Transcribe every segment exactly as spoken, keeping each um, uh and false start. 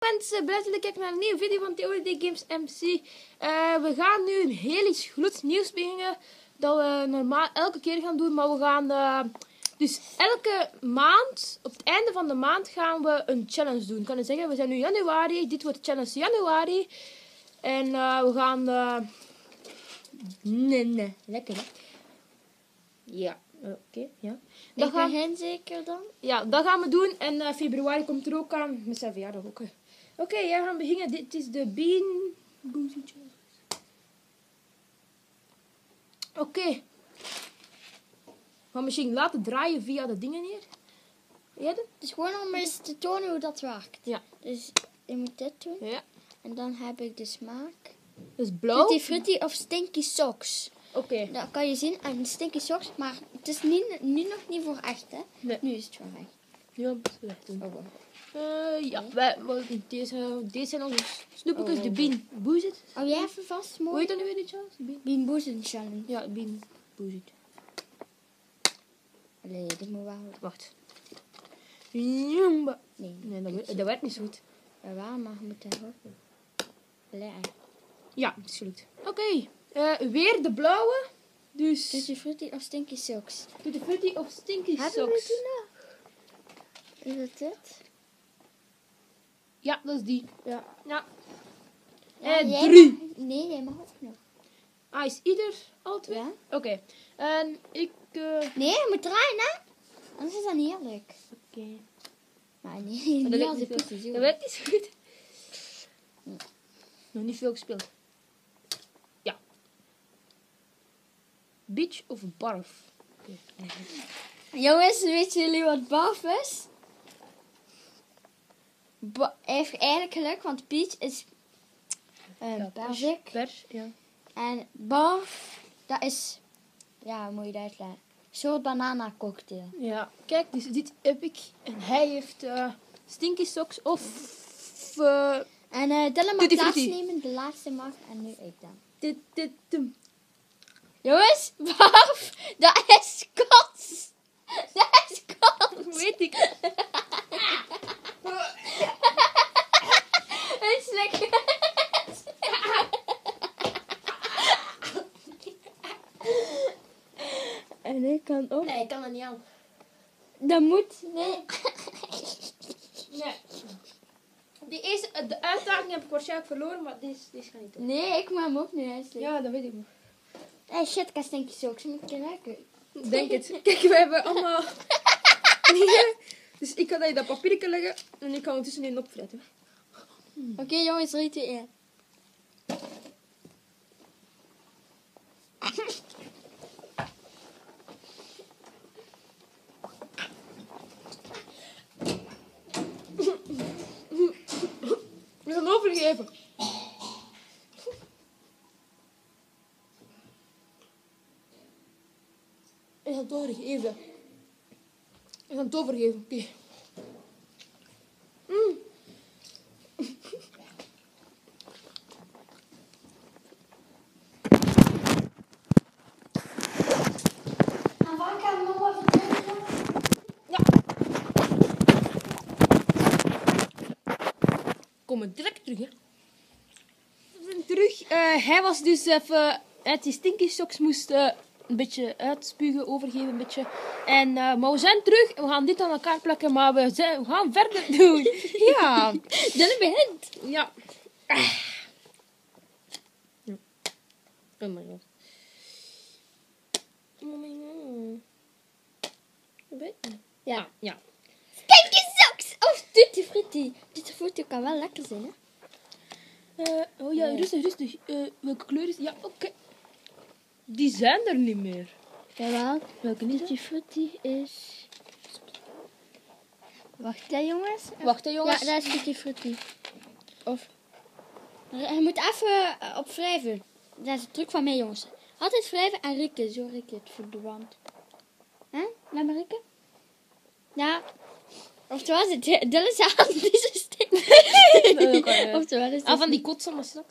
mensen, blij dat je kijkt naar een nieuwe video van Theory Games M C. Uh, we gaan nu een heel iets gloeds nieuws beginnen. Dat we normaal elke keer gaan doen, maar we gaan... Uh, dus elke maand, op het einde van de maand, gaan we een challenge doen. Ik kan je zeggen, we zijn nu januari, dit wordt challenge januari. En uh, we gaan... Uh, nee, nee, lekker hè. Ja, oké, okay, ja. Dat gaan hen zeker dan? Ja, dat gaan we doen. En uh, februari komt er ook aan. Met zijn verjaardag ook. Oké, okay, ja, we gaan beginnen. Dit is de Bean... Oké. Okay. We gaan misschien laten draaien via de dingen hier. Ja, dat? Dus gewoon om eens te tonen hoe dat werkt. Ja. Dus je moet dit doen. Ja. En dan heb ik de smaak. Dus blauw. Tutti Frutti of Stinky Socks. Oké. Okay. Dat kan je zien aan Stinky Socks. Maar het is niet, nu nog niet voor echt, hè? Nee. Nu is het voor echt. Ja, dat is echt doen. Oh, wow. Uh, ja, wij, deze, deze zijn onze snoepjes, oh, de Bean Boozit. Oh, jij even vast, mooi. Hoe heet dat nu weer niet, Charles? Bean, Bean Boozit Challenge. Ja, Bean Boozit. Nee, dit moet wel. Wacht. Nee, nee dat, dat werkt niet zo goed. Ja, waar, maar je moet het hopen. Lekker. Ja, het is gelukt. Oké, okay. uh, weer de blauwe. Dus... Tutti Frutti of Stinky Socks? Tutti Frutti of Stinky Socks? Hebben we die nog? Is het dit? Ja, dat is die. Ja. Ja. ja En drie. Mag, nee, jij mag ook nog. Ah, is ieder al twee? Ja. Oké. Okay. En ik... Uh... Nee, je moet draaien, hè? Anders is dat niet eerlijk. Oké. Okay. Maar nee, dat niet als de precies. Dat werkt niet zo goed. Hm. Nog niet veel gespeeld. Ja. Beach of barf? Okay. Jongens, weten jullie wat barf is? Ba even eigenlijk geluk, want peach is uh, ja, perzik. Pers, ja. En barf, dat is, ja, hoe moet je dat uitleggen? Een soort banana cocktail. Ja, kijk, dus dit heb ik. En hij heeft uh, Stinky Socks of... Uh, en uh, Dylan mag plaatsnemen, de laatste mag en nu ik dan. Dit, dit, dit. Jongens, barf, dat is kots. Dat is kots. Weet ik. Een slik. En ik kan ook. Nee, ik kan dat niet aan. Dat moet. Nee. Nee. Die eerste, de uitdaging heb ik waarschijnlijk verloren, maar deze, deze gaat niet doen. Nee, ik moet hem ook nu uitleggen. Ja, dat weet ik nog. Hé, hey, shit, ik denk je zo. Ik moet je lekker. Denk het. Kijk, we hebben allemaal... Dus ik ga dat je dat papiertje leggen en ik ga ondertussen in opfretten. Hmm. Oké, okay, jongens, drie, twee, één. We gaan overgeven. Ik ga het overgeven. Ik ga het overgeven, oké. Okay. Mm. En waar kan mama vertellen? Ja. Kom maar direct terug, hè. We zijn terug. Uh, hij was dus even uit die Stinky Socks moest uh, een beetje uitspugen, overgeven een beetje. En, uh, maar we zijn terug en we gaan dit aan elkaar plakken, maar we, zijn, we gaan verder doen. Ja. Dit begint. Ja. Ah. Ja. Oh my god. Oh my god. Weet je? Ja, ja. Stinky Socks of Tutti Frutti. Tutti Frutti kan wel lekker zijn, hè? Uh, oh ja, rustig, rustig. Uh, welke kleur is... Ja, oké. Okay. Die zijn er niet meer. Jawel. Welke niet? Tutti Frutti is... Wacht, hè, jongens. Wacht, hè, jongens. Ja, dat is Tutti Frutti. Of... Je moet even uh, op wrijven. Dat is een truc van mij, jongens. Altijd wrijven en rikken. Zo rik je het voor de wand. Hè? Laat maar rikken. Ja. Oftewel is het... Dat is aan deze stik. Oftewel is het... Ah, van die kotsen, maar straks.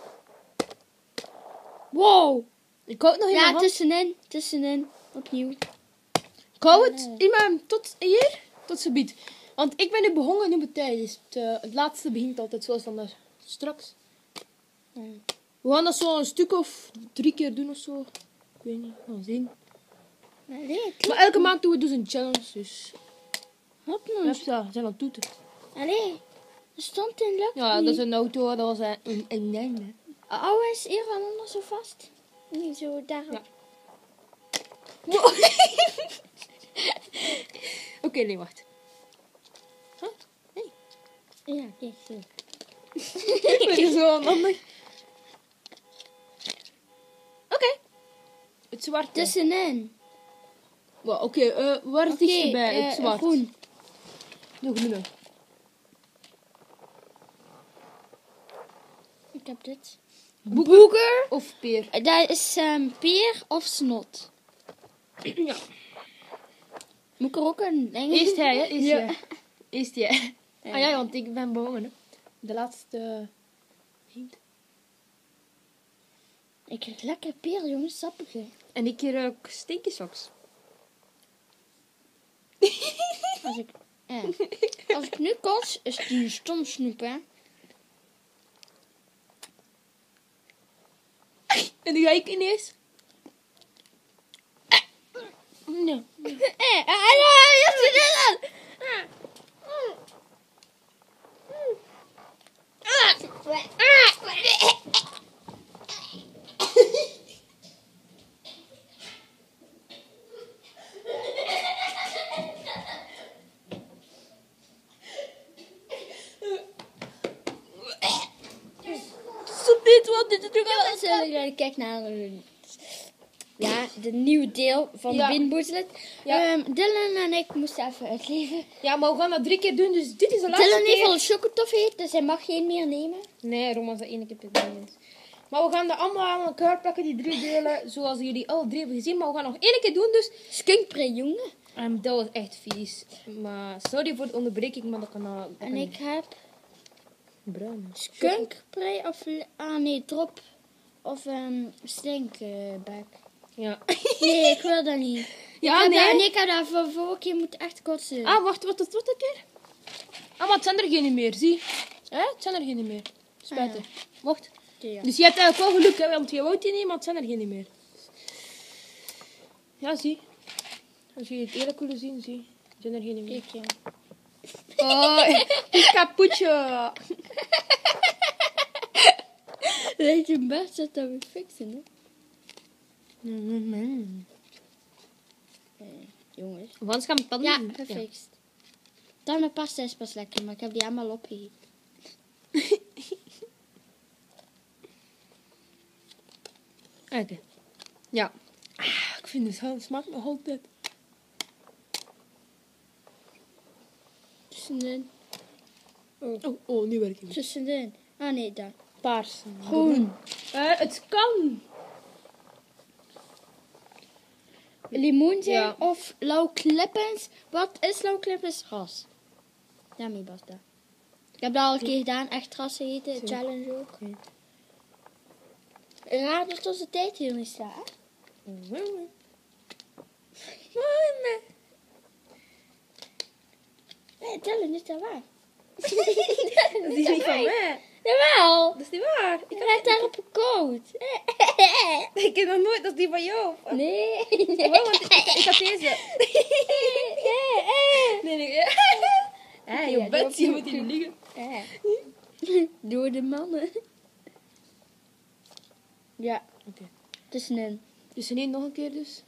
Wow. Ik hou het nog in Ja, mijn hand. tussenin. Tussenin. Opnieuw. Ik hou het in mijn... Tot hier. Tot ze biedt. Want ik ben nu begonnen, nu met tijd. Dus het, uh, het laatste begint altijd zoals van daar straks. Hmm. We gaan dat zo een stuk of drie keer doen of zo. Ik weet niet, we gaan zien. Allee, Maar elke maand doen we dus een challenge, dus... hop Ja, nou. ze zijn aan het toeten. Allee, er stond in lucht. Ja, dat is een auto, dat was een, een, een neem. Oh, is hier van onder zo vast. Niet zo daarop. Ja. Oké, okay, nee, wacht. Huh? Nee. Ja, kijk zo. Dat is zo handig. Oké. Okay. Het zwarte. Tussenin. Well, Oké, okay, uh, waar is Oké, die bij? eh, Het zwart. groen. Nog groene. Ik heb dit. Boeker of peer? Eh, Dat is ehm, peer of snot. Ja. Moet ik er ook een ding? Eerst hij, hè? Eerst Ja. jij. Eerst jij. Ja. Ah ja, want ik ben begonnen, hè. De laatste hint. Ik ruik lekker peer, jongens. Sappige. En ik ruik stinkersocks. Als ik, eh. Als ik nu kots, is die stom snoep, hè. En dan ga ik ineens... Nee. Eh, hallo, je zit er dan. Stop dit, wat dit is Ja, zullen jullie kijken naar een- ja, de nieuwe deel van Ja. de Binnenboezelt. Ja. Ehm, Dylan en ik moesten even uitleven. Ja, maar we gaan dat drie keer doen, dus dit is de laatste Dylan heeft keer. al een chocotoffee, dus hij mag geen meer nemen. Nee, Roman zei één keer per ding. Maar we gaan dat allemaal aan elkaar plakken, die drie delen, zoals jullie alle drie hebben gezien. Maar we gaan nog één keer doen, dus... Skunkprei, jongen. Um, dat was echt vies. Maar sorry voor de onderbreking, maar dat kan... Uh, dat En kan ik heb bruin. skunkprei of... Ah nee, drop. Of um, stinkbek. Ja. Nee, ik wil dat niet. Ja, ik heb nee. Dat, nee, ik heb dat voor vorige keer moeten echt kotsen. Ah, wacht, wat is wat een keer? Ah, maar het zijn er geen meer, zie. Hè? Het zijn er geen meer. Spijtig. Ah, Wacht. Ja. Dus je hebt eigenlijk wel geluk, hè, want je wou die niet, maar het zijn er geen meer. Ja, zie. Als jullie het eerlijk willen zien, zie. Er zijn er geen meer. Kijk, ja. Oh, het is kapotje. Weet je best dat we fixen, hè? Eh, jongens. Want gaan we tanden Ja, doen. gefixt. Tandenpasta is pas lekker, maar ik heb die allemaal opgegeten. Oké. Ja. Ah, ik vind het het smaakt nog altijd. Tussenin. Oh, oh, nu werkt het niet. Tussenin. Ah nee, daar. Paars. Groen. Eh, het kan. Limoen zijn Ja. of lauwklippens. Wat is lauwklippens? Ras. Daarmee basta. Ik heb dat al een keer gedaan. Echt ras gegeten. Zo. Challenge ook. Oké. Raar dat onze tijd hier niet staat. Nee, tellen is dat waar. Dat is niet van mij. Jawel. Dat is niet waar. Ik, Ik heb daarop gekookt. ik heb nog nooit, dat is die van jou. Nee. Oh, want ik, ik had deze. Nee, nee. Hé, Ja, je dat bent, je doe moet hier liggen. Door de mannen. Ja, Oké. tussenin. Dus nee, nog een keer dus.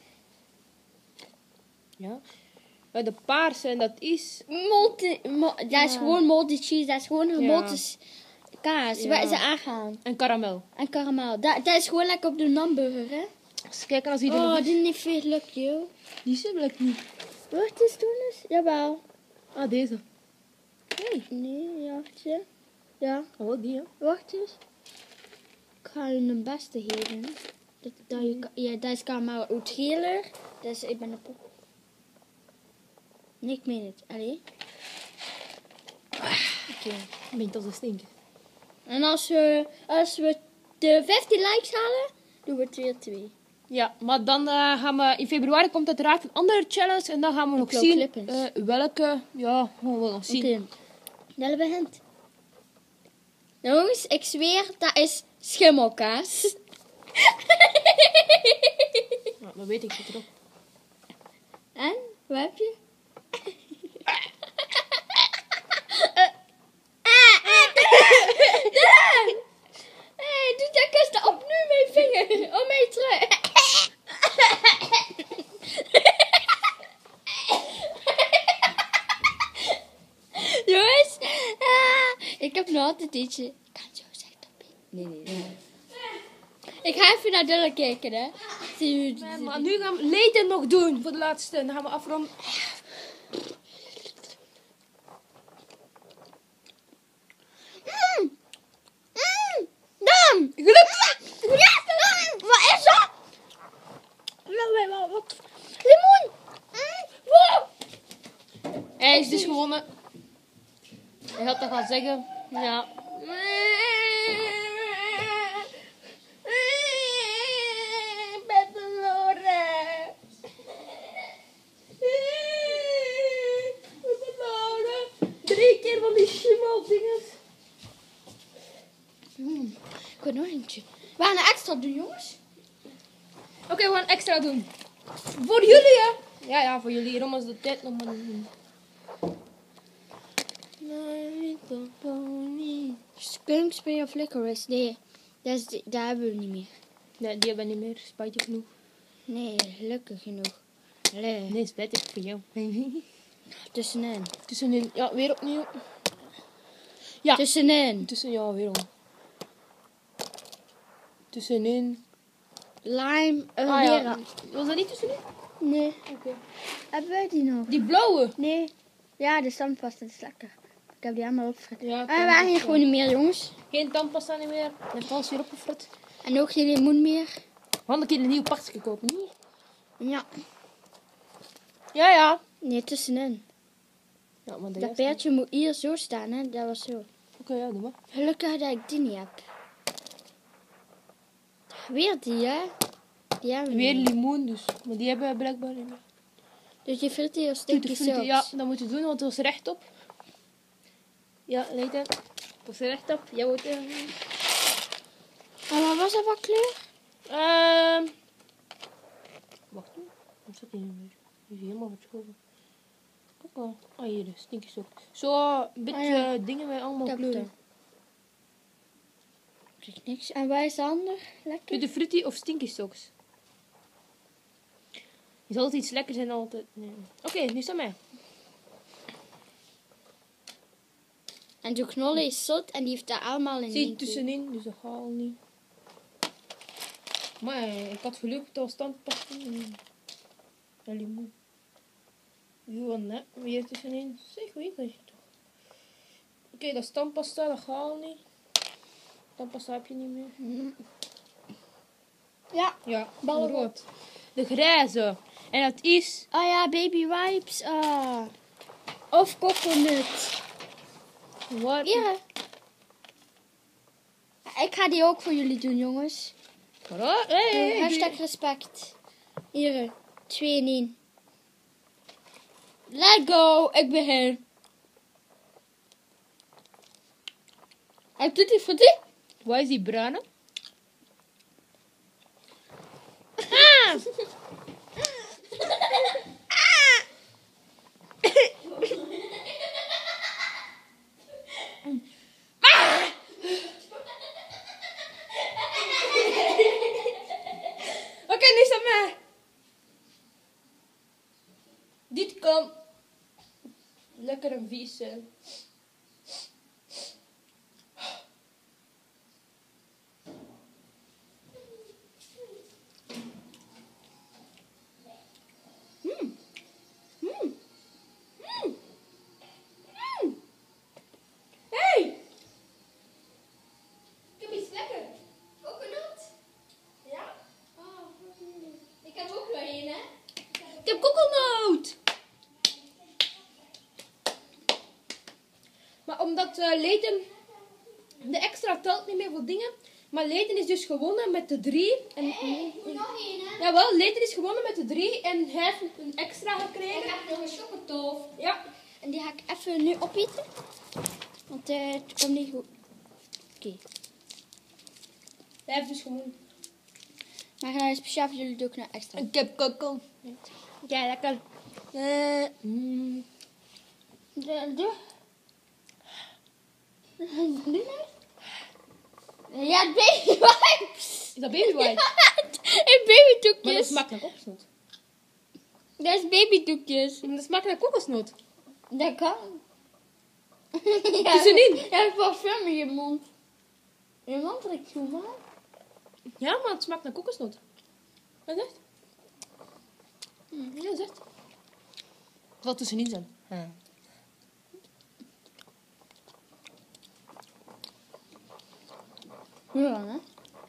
Ja. Uh, de paarse, en dat is... Multi, mo- dat is Ja. gewoon multi cheese. Dat is gewoon gemolten s- kaas. Ja. Waar ze aangaan. En karamel. En karamel. Dat, dat is gewoon lekker op de hamburger, hè? Eens kijken als die er Oh, nog is. die niet veel lukt, joh. Die is er niet. Wacht eens, doen eens. Jawel. Ah, deze. Nee. Nee, wachtje. Ja, Oh, die, hè. wacht eens. Ik ga je een beste geven. Dat, dat, je, ka- ja, dat is karamel uit geler. Dat is, ik ben een pop. Nee, ik meen het. Allee. Oké. Meent als een stinker. En als we, als we de vijftien likes halen, doen we twee twee. Ja, maar dan eh, gaan we... In februari komt uiteraard een andere challenge. En dan gaan we nog Blauw zien clippers. eh, welke... Ja, gaan we nog zien. Oké. Dat begint. Jongens, ik zweer, dat is schimmelkaas. Ja, dat weet ik zit erop. En? Wat heb je? Hey, doe dat kast opnieuw mijn vinger. Oh, mijn trui. Jongens, ah, ik heb nog altijd ietsje. Ik kan zo zeggen dat nee, nee, nee. Ik ga even naar Dylan kijken, hè. Zie je Nee, maar nu gaan we Leighton nog doen voor de laatste. En dan gaan we afronden. Mm. Mm. Dan! Geluk! Ja! Wat is dat? Wat? Limoen! Mm. Wow! Hij is dus gewonnen. Hij had dat gaan zeggen. Ja. Ik ben verloren. Ik ben verloren. Drie keer van die schimmel dinges. Mm. Ik wil nog eentje. We gaan een extra doen, jongens. Oké, we gaan extra doen. Voor jullie, hè? Ja, ja, voor jullie. Rom als de tijd nog maar doen. Skunk, spray of licorice? Nee, dat, is de- dat hebben we niet meer. Nee, die hebben we niet meer. Spijtig genoeg. Nee, gelukkig genoeg. Allee, Nee, spijtig voor jou. tussenin. Tussenin. Ja, weer opnieuw. Ja. Tussenin. Tussen, ja, weer om. Tussenin. Lime, een Ah ja. lera. Was dat niet tussenin? Nee, Oké. hebben wij die nog? Die blauwe. Nee. Ja, de standpasta is lekker. Ik heb die allemaal opgefrit. Ja, Ah, we hebben hier gewoon niet meer, jongens. Geen tandpasta niet meer. Heeft alles weer opgefrit. En ook geen limoen meer. Want ik heb een nieuw pakje kopen, niet? Ja. Ja, ja. Nee, tussenin. Ja, maar de Dat rest- peertje moet hier zo staan, hè. Dat was zo. Oké, ja, doe maar. Gelukkig dat ik die niet heb. Weer die, hè. Die hebben we Weer niet. limoen dus. Maar die hebben we blijkbaar niet meer. Dus die frieten of Tutti stinky frutti, sauce. ja, dat moet je doen, want het was rechtop. Ja, Leighton. Het was rechtop. Jij wordt... Uh, En wat was dat voor kleur? Ehm wacht hoor. Wat zit hier nu weer? Die is helemaal verschoven. Kijk al. Ah, hier is stinky sok. Zo een beetje Ah, ja. dingen met allemaal Ik heb kleuren. het. Ik krijg niks. En wat is de ander? Lekker? Tutti frutti of stinky socks? Je zal altijd iets lekkers zijn altijd. Nee. Oké, nu is dat mij. En de knolle is zot en die heeft daar allemaal in Zie één keer. tussenin, dus dat gaat al niet. Maar eh, ik had geluk dat was tandpasta en en limoen. Gewoon net weer tussenin. Zeg, weet dat je toch. Oké, dat is tandpasta, dat gaat al niet. Tandpasta heb je niet meer. Mm. Ja. Ja, Ballen rood. De grijze. En dat is... Oh ja, baby wipes. Ah. Of coconut. Wat? Hier. Ik ga die ook voor jullie doen, jongens. Wat? Hey, hey, hey, Hashtag respect. Hier. Twee in één. Let's go. Ik begin. Hij doet die voor die? Wat is die bruine? Ah! Oké, nu is het mij. Dit kan lekker een vies zijn. Mm. Mm. Mm. Mm. Hey! Ik heb iets lekker. Coconut? Ja? Oh, ik heb ook nog één, hè? Ik heb kokosnoot. Maar omdat uh, Leighton de extra telt niet meer voor dingen, Maar Leiden is dus gewonnen met de drie. En, Nog één, hè? jawel, Leiden is gewonnen met de drie. En hij heeft een extra Ik gekregen. heb nog een chocotoof. Ja. En die ga ik even nu opeten. Want uh, het komt niet goed. Oké. Okay. Hij heeft dus gewonnen. Maar uh, speciaal voor jullie doe ik nog extra. Ik heb kokon. Ja, lekker. Uh, mm. De, de. Doe nou? Ja, baby wipes. Is dat baby white? En babydoekjes. Maar dat smaakt naar kokosnoot. Dat is babydoekjes. Dat smaakt naar kokosnoot. Dat kan. Ja, tussenin. Je hebt parfum in je mond. Je mond ruikt zo maar. Ja, maar het smaakt naar kokosnoot. Wat is het? Ja, zegt. Het zal tussenin zijn. Ja. Ja, hè?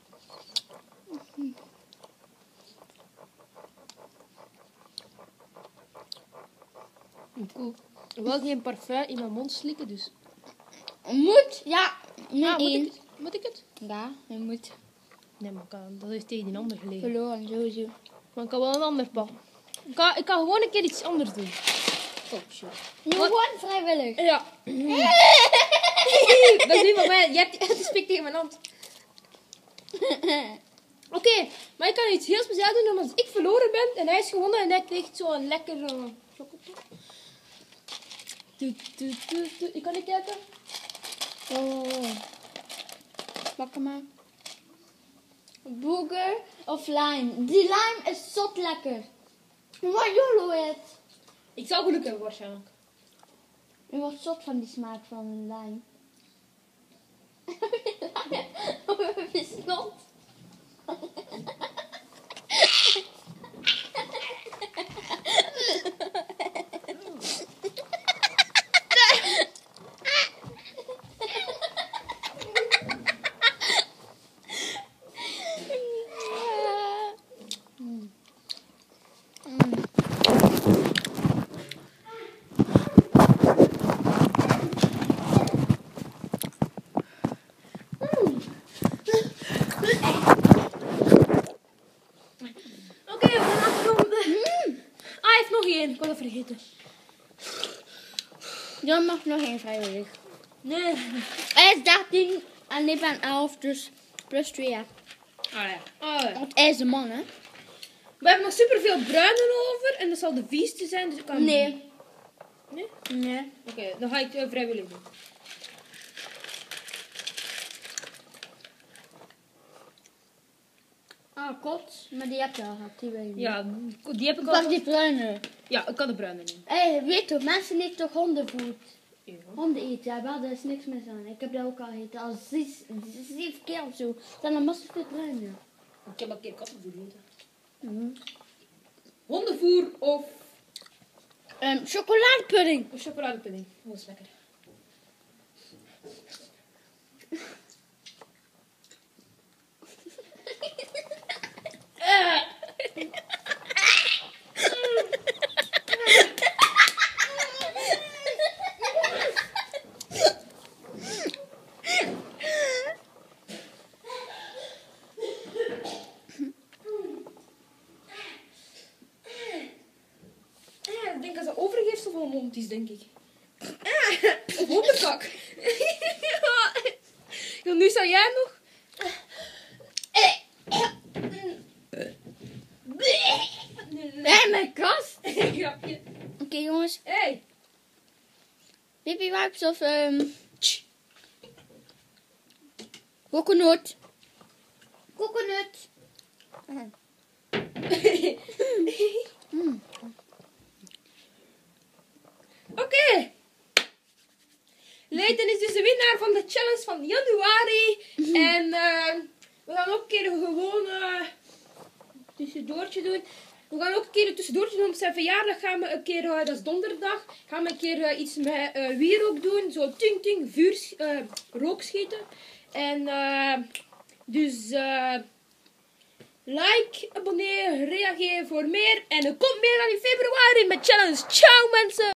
Cool. Ik wil geen parfum in mijn mond slikken, dus. Moet? Ja, nu Ah, moet, één. ik, moet ik het? Ja, je moet. Nee, maar ik kan, dat is tegen een ander gelegen. Verloren, sowieso. Maar ik kan wel een ander pak. Ik kan, ik kan gewoon een keer iets anders doen. Oh, shit. Nu gewoon vrijwillig. Ja. Dat is niet van mij. Je hebt die spik tegen mijn hand. Oké, okay, maar ik kan iets heel speciaals doen omdat ik verloren ben en hij is gewonnen en hij krijgt zo'n lekker uh, chocolade. Ik kan niet kijken. Oh. Pak hem maar. Burger of lime? Die lime is zot lekker. Wat jullie het? Ik zou geluk hebben waarschijnlijk. Je wordt zot van die smaak van lime. Is snot. Ik kon het vergeten. Dan mag nog één vrijwillig. Nee. Hij is dertien en ik ben elf, dus plus twee jaar. Ah ja. Ah, ja. Want hij is de man, hè? We hebben nog superveel bruinen over en dat zal de vieste zijn, dus ik kan... Nee. Nee? Nee. Oké, okay, dan ga ik uh, vrijwillig doen. Ah, kot. Maar die heb je al gehad, die wil je niet. Ja, die heb ik al... Pak die bruine. Ja, ik kan de bruine nemen. Hé, hey, weet je, mensen eten toch hondenvoed? Ja. Honden eten, ja, wel, daar is niks mis aan. Ik heb dat ook al gegeten, al zes, zeven keer of zo. Er zijn er massa veel bruine. Ik heb al een keer kattenvoer gegeten. Mm. Hondenvoer of... Um, chocoladepudding. Of chocoladepudding. Oh, dat is lekker. uh. Ik denk dat ze overgeefsel van een hond is, denk ik. Ah, hondenkak. Ja, nu sta jij nog. Hé, mijn kast. Grapje. Oké, okay, jongens. Hey. Baby wipes of um, coconut. Coconut. Mm. Mm. Oké. Okay. Leighton is dus de winnaar van de challenge van januari. Mm-hmm. En uh, we gaan ook een keer gewoon uh, tussendoortje doen. We gaan ook een keer een tussendoortje doen. Op zijn verjaardag gaan we een keer, uh, dat is donderdag, gaan we een keer uh, iets met uh, wierook doen. Zo ting ting, vuur, uh, rook schieten. En uh, dus uh, like, abonneer, reageer voor meer. En er komt meer dan in februari met challenge. Ciao mensen!